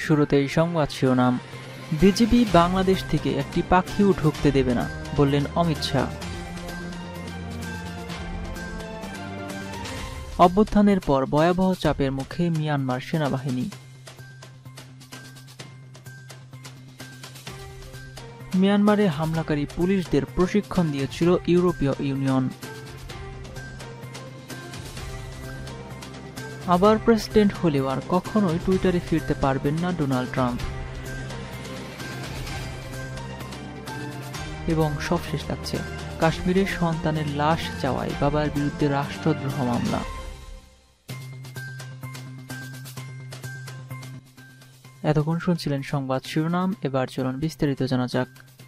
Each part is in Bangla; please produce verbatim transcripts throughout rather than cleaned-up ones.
শুরুতেই সংবাদ শিরোনাম। বিজেপি বাংলাদেশ থেকে একটি পাখিও ঢুকতে দেবে না, বললেন অমিত শাহ। অভ্যুত্থানের পর ভয়াবহ চাপের মুখে মিয়ানমার সেনাবাহিনী। মিয়ানমারে হামলাকারী পুলিশদের প্রশিক্ষণ দিয়েছিল ইউরোপীয় ইউনিয়ন। আবার প্রেসিডেন্ট হলেও আর কখনোই টুইটারে ফিরতে পারবেন না ডোনাল্ড ট্রাম্প। এবং সবশেষ লাগছে, কাশ্মীরের সন্তানের লাশ চাওয়ায় বাবার বিরুদ্ধে রাষ্ট্রদ্রোহ মামলা। এতক্ষণ শুনছিলেন সংবাদ শিরোনাম, এবার চলুন বিস্তারিত জানা যাক।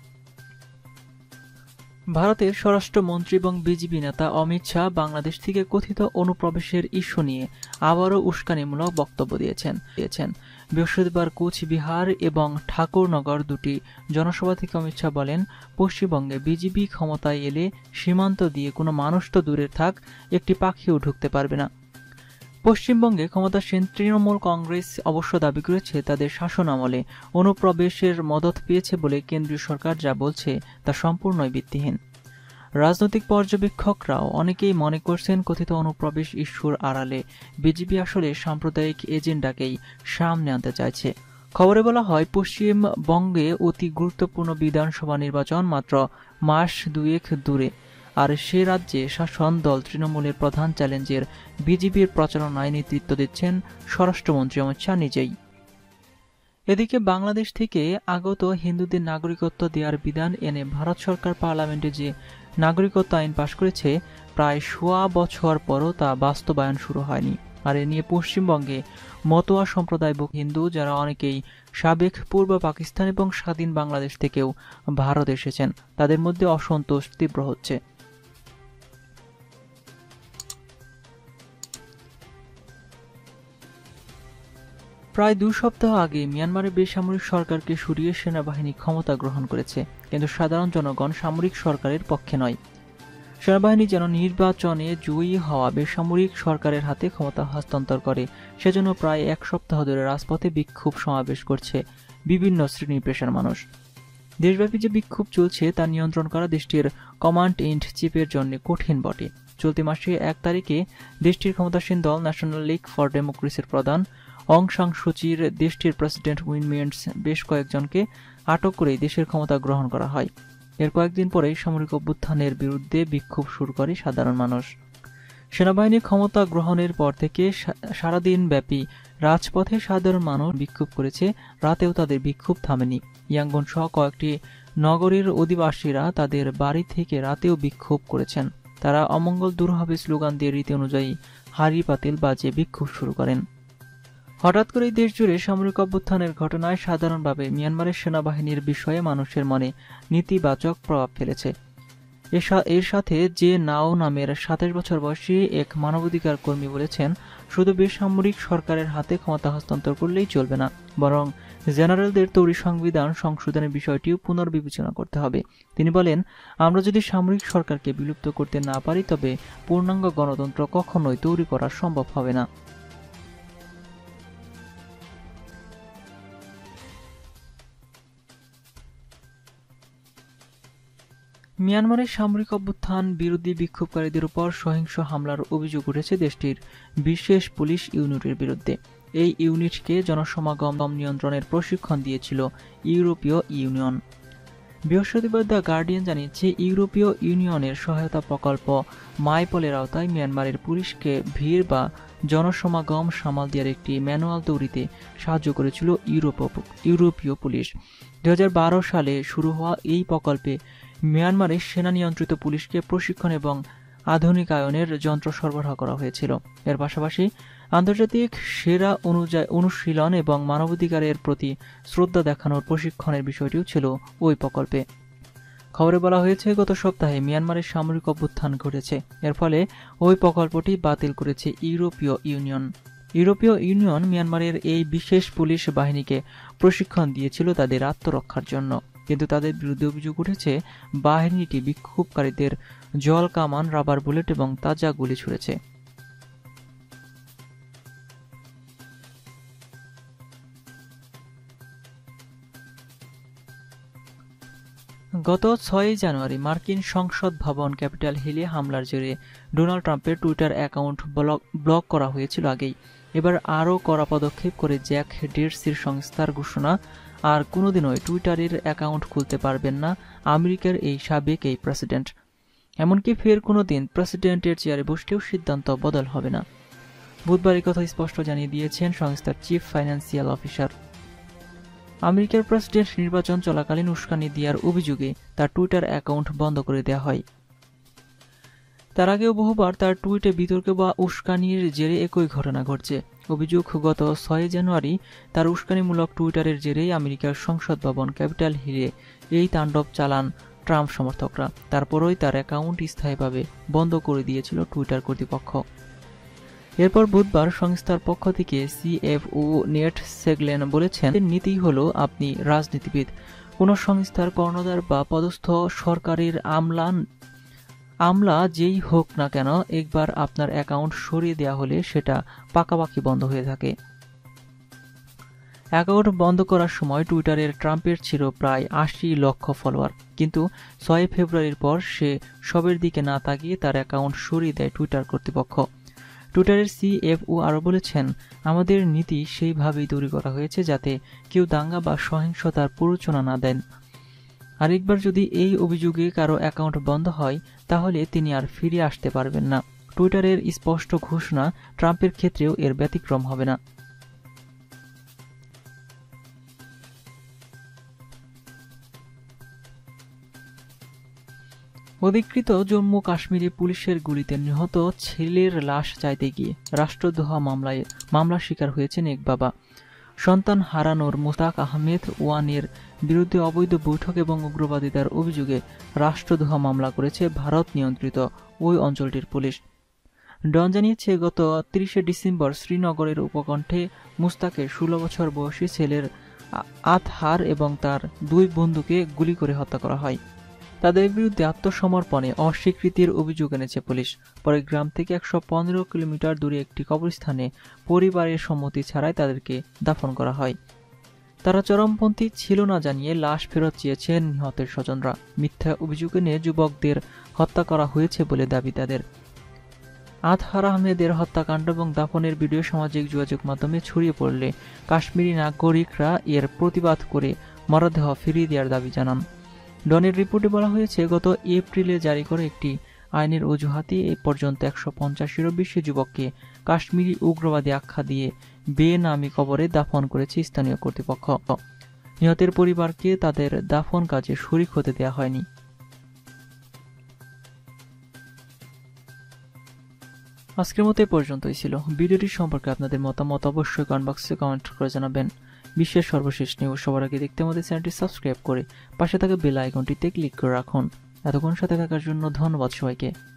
ভারতের স্বরাষ্ট্রমন্ত্রী এবং বিজেপি নেতা অমিত শাহ বাংলাদেশ থেকে কথিত অনুপ্রবেশের ইস্যু নিয়ে আবারও উস্কানিমূলক বক্তব্য দিয়েছেন দিয়েছেন বৃহস্পতিবার কোচবিহার এবং ঠাকুরনগর দুটি জনসভা থেকে অমিত শাহ বলেন, পশ্চিমবঙ্গে বিজেপি ক্ষমতায় এলে সীমান্ত দিয়ে কোনো মানুষ তো দূরে থাক, একটি পাখিও ঢুকতে পারবে না। পশ্চিমবঙ্গে ক্ষমতাসীন তৃণমূল কংগ্রেস অবশ্য দাবি করেছে তাদের শাসনামলে অনুপ্রবেশের মদত পেয়েছে বলে কেন্দ্রীয় সরকার যা বলছে তা সম্পূর্ণই ভিত্তিহীন। রাজনৈতিক পর্যবেক্ষকরাও অনেকেই মনে করছেন কথিত অনুপ্রবেশ ইস্যুর আড়ালে বিজেপি আসলে সাম্প্রদায়িক এজেন্ডাকেই সামনে আনতে চাইছে। খবরে বলা হয়, পশ্চিমবঙ্গে অতি গুরুত্বপূর্ণ বিধানসভা নির্বাচন মাত্র মাস দুয়েক দূরে, আর সে রাজ্যে শাসন দল তৃণমূলের প্রধান চ্যালেঞ্জের বিজেপির প্রচারণায় নেতৃত্ব দিচ্ছেন স্বরাষ্ট্রমন্ত্রী অমিত শাহ নিজেই। এদিকে বাংলাদেশ থেকে আগত হিন্দুদের নাগরিকত্ব দেওয়ার বিধান এনে ভারত সরকার পার্লামেন্টে যে নাগরিকত্ব আইন পাশ করেছে, প্রায় সোয়া বছর পরও তা বাস্তবায়ন শুরু হয়নি। আর এ নিয়ে পশ্চিমবঙ্গে মতোয়া সম্প্রদায়ভুক্ত হিন্দু, যারা অনেকেই সাবেক পূর্ব পাকিস্তান এবং স্বাধীন বাংলাদেশ থেকেও ভারত এসেছেন, তাদের মধ্যে অসন্তোষ তীব্র হচ্ছে। প্রায় দুই সপ্তাহ আগে মিয়ানমারের বেসামরিক সরকারকে সরিয়ে সেনাবাহিনী ক্ষমতা গ্রহণ করেছে, কিন্তু সাধারণ জনগণ সামরিক সরকারের পক্ষে নয়। সেনাবাহিনী যেন নির্বাচনে জয়ী হওয়া বেসামরিক সরকারের হাতে ক্ষমতা হস্তান্তর করে, সেজন্য প্রায় এক সপ্তাহ ধরে রাজপথে বিক্ষোভ সমাবেশ করছে বিভিন্ন শ্রেণী পেশার মানুষ। দেশব্যাপী যে বিক্ষোভ চলছে তা নিয়ন্ত্রণ করা দেশটির কমান্ড এন্ড চিফের জন্য কঠিন বটে। চলতি মাসে এক তারিখে দেশটির ক্ষমতাসীন দল ন্যাশনাল লীগ ফর ডেমোক্রেসির প্রধান অং সান সুচির দেশটির প্রেসিডেন্ট উইন মিন্টস বেশ কয়েকজনকে আটক করেই দেশের ক্ষমতা গ্রহণ করা হয়। এর কয়েকদিন পরেই সামরিক অভ্যুত্থানের বিরুদ্ধে বিক্ষোভ শুরু করে সাধারণ মানুষ। সেনাবাহিনী ক্ষমতা গ্রহণের পর থেকে সারাদিন ব্যাপী রাজপথে সাধারণ মানুষ বিক্ষোভ করেছে, রাতেও তাদের বিক্ষোভ থামেনি। ইয়াঙ্গন সহ কয়েকটি নগরীর অধিবাসীরা তাদের বাড়ি থেকে রাতেও বিক্ষোভ করেছেন। তারা অমঙ্গল দূর হবে স্লোগান দিয়ে রীতি অনুযায়ী হাড়ি পাতিল বাজিয়ে বিক্ষোভ শুরু করেন। হঠাৎ করেই দেশ জুড়ে সামরিক অভ্যুত্থানের ঘটনায় সাধারণভাবে মিয়ানমারের সেনাবাহিনীর বিষয়ে মানুষের মনে নেতিবাচক প্রভাব ফেলেছে। এর সাথে যে নাও নামের সাতাশ বছর বয়সী এক মানবাধিকার কর্মী বলেছেন, শুধু বেসামরিক সরকারের হাতে ক্ষমতা হস্তান্তর করলেই চলবে না, বরং জেনারেলদের তৈরি সংবিধান সংশোধনের বিষয়টিও পুনর্বিবেচনা করতে হবে। তিনি বলেন, আমরা যদি সামরিক সরকারকে বিলুপ্ত করতে না পারি তবে পূর্ণাঙ্গ গণতন্ত্র কখনোই তৈরি করা সম্ভব হবে না। মিয়ানমারের সামরিক অভ্যুত্থান বিরোধী বিক্ষোভকারীদের উপর সহিংস হামলার অভিযোগ উঠেছে দেশটির বিশেষ পুলিশ ইউনিটের বিরুদ্ধে। এই ইউনিটকে জনসমাগম নিয়ন্ত্রণের প্রশিক্ষণ দিয়েছিল ইউরোপীয় ইউনিয়ন। বৃহস্পতিবার দ্য গার্ডিয়ান জানিয়েছে, ইউরোপীয় ইউনিয়নের সহায়তা প্রকল্প মাইপলের আওতায় মিয়ানমারের পুলিশকে ভিড় বা জনসমাগম সামাল দেওয়ার একটি ম্যানুয়াল তৈরিতে সাহায্য করেছিল ইউরোপীয় পুলিশ। দুই হাজার বারো সালে শুরু হওয়া এই প্রকল্পে মিয়ানমারের সেনা নিয়ন্ত্রিত পুলিশকে প্রশিক্ষণ এবং আধুনিকায়নের যন্ত্র সরবরাহ করা হয়েছিল। এর পাশাপাশি আন্তর্জাতিক সেরা অনুযায়ী অনুশীলন এবং মানবাধিকারের প্রতি শ্রদ্ধা দেখানোর প্রশিক্ষণের বিষয়টিও ছিল ওই প্রকল্পে। খবরে বলা হয়েছে, গত সপ্তাহে মিয়ানমারের সামরিক অভ্যুত্থান ঘটেছে, এর ফলে ওই প্রকল্পটি বাতিল করেছে ইউরোপীয় ইউনিয়ন। ইউরোপীয় ইউনিয়ন মিয়ানমারের এই বিশেষ পুলিশ বাহিনীকে প্রশিক্ষণ দিয়েছিল তাদের আত্মরক্ষার জন্য, কিন্তু তাদের বিরুদ্ধে অভিযোগ উঠেছে বাহিনীটি বিক্ষোভকারীদের জল কামান, রাবার বুলেট এবং তাজা গুলি ছুড়েছে। গত ছয়ই জানুয়ারি মার্কিন সংসদ ভবন ক্যাপিটাল হিলে হামলার জেরে ডোনাল্ড ট্রাম্পের টুইটার অ্যাকাউন্ট ব্লক ব্লক করা হয়েছিল আগেই। এবার আরও কড়া পদক্ষেপ করে জ্যাক ডোর্সির সংস্থার ঘোষণা, আর কোনোদিনই টুইটারের অ্যাকাউন্ট খুলতে পারবেন না আমেরিকার এই সাবেক এই প্রেসিডেন্ট। এমনকি ফের কোনোদিন প্রেসিডেন্টের চেয়ারে বসলেও সিদ্ধান্ত বদল হবে না। বুধবার এই কথা স্পষ্ট জানিয়ে দিয়েছেন সংস্থার চিফ ফাইন্যান্সিয়াল অফিসার। আমেরিকার প্রেসিডেন্ট নির্বাচন চলাকালীন উস্কানি দেওয়ার অভিযোগে তার টুইটার অ্যাকাউন্ট বন্ধ করে দেওয়া হয়। তার আগেও বহুবার তার টুইটে বিতর্ক বা উস্কানির জেরে একই ঘটনা ঘটছে। অভিযোগ, গত ছয় জানুয়ারি তার উস্কানিমূলক টুইটারের জেরেই আমেরিকার সংসদ ভবন ক্যাপিটাল হিলে এই তাণ্ডব চালান ট্রাম্প সমর্থকরা। তারপরই তার অ্যাকাউন্ট স্থায়ীভাবে বন্ধ করে দিয়েছিল টুইটার কর্তৃপক্ষ। এরপর বুধবার সংস্থার পক্ষ থেকে সিএফও নেট সেগলেন বলেছেন, নীতি হলো আপনি রাজনীতিবিদ, কোনো সংস্থার কর্ণধার বা পদস্থ সরকারের আমলা আমলা যেই হোক না কেন, একবার আপনার অ্যাকাউন্ট সরিয়ে দেওয়া হলে সেটা পাকাপাকি বন্ধ হয়ে থাকে। অ্যাকাউন্ট বন্ধ করার সময় টুইটারের ট্রাম্পের ছিল প্রায় আশি লক্ষ ফলোয়ার, কিন্তু ছয় ফেব্রুয়ারির পর সে সবের দিকে না তাকিয়ে তার অ্যাকাউন্ট সরিয়ে দেয় টুইটার কর্তৃপক্ষ। টুইটারের সিএফও আরও বলেছেন, আমাদের নীতি সেইভাবেই তৈরি করা হয়েছে যাতে কেউ দাঙ্গা বা সহিংসতার প্ররোচনা না দেন। আরেকবার যদি এই অভিযোগে কারো অ্যাকাউন্ট বন্ধ হয় তাহলে তিনি আর ফিরে আসতে পারবেন না। টুইটারের স্পষ্ট ঘোষণা, ট্রাম্পের ক্ষেত্রেও এর ব্যতিক্রম হবে না। অধিকৃত জম্মু কাশ্মীরে পুলিশের গুলিতে নিহত ছেলের লাশ চাইতে গিয়ে রাষ্ট্রদ্রোহ মামলায় মামলা শিকার হয়েছেন এক বাবা। সন্তান হারানোর মুস্তাক আহমেদ ওয়ানের বিরুদ্ধে অবৈধ বৈঠক এবং উগ্রবাদিতার অভিযোগে রাষ্ট্রদ্রোহ মামলা করেছে ভারত নিয়ন্ত্রিত ওই অঞ্চলটির পুলিশ। ডন জানিয়েছে, গত তিরিশে ডিসেম্বর শ্রীনগরের উপকণ্ঠে মুস্তাকের ষোলো বছর বয়সী ছেলের আতহার এবং তার দুই বন্ধুকে গুলি করে হত্যা করা হয়। তাদের বিরুদ্ধে আত্মসমর্পণে অস্বীকৃতির অভিযোগ এনেছে পুলিশ। পরে গ্রাম থেকে একশো পনেরো কিলোমিটার দূরে একটি কবরস্থানে পরিবারের সম্মতি ছাড়াই তাদেরকে দাফন করা হয়। তারা চরমপন্থী ছিল না জানিয়ে লাশ ফেরত চেয়েছেন নিহতের স্বজনরা। মিথ্যা অভিযোগ এনে যুবকদের হত্যা করা হয়েছে বলে দাবি তাদের। আতহার আহমেদের হত্যাকাণ্ড এবং দাফনের ভিডিও সামাজিক যোগাযোগ মাধ্যমে ছড়িয়ে পড়লে কাশ্মীরি নাগরিকরা এর প্রতিবাদ করে মরদেহ ফিরিয়ে দেওয়ার দাবি জানান। ডনের রিপোর্টে বলা হয়েছে, গত এপ্রিলে জারি করে একটি আইনের অজুহাতে এ পর্যন্ত একশো পঞ্চাশেরও বেশি যুবককে কাশ্মীরি উগ্রবাদী আখ্যা দিয়ে বেনামি কবরে দাফন করেছে স্থানীয় কর্তৃপক্ষ। নিহতের পরিবারকে তাদের দাফন কাজে শরিক হতে দেওয়া হয়নি। আজকের মতো এ পর্যন্তই ছিল। ভিডিওটি সম্পর্কে আপনাদের মতামত অবশ্যই কমেন্ট বক্সে কমেন্ট করে জানাবেন। বিশ্বের সর্বশেষ নিউজ সবার আগে দেখতে আমাদের চ্যানেলটি সাবস্ক্রাইব করে পাশে থাকা বেল আইকনটিতে ক্লিক করে রাখুন। এতক্ষণ সাথে থাকার জন্য ধন্যবাদ সবাইকে।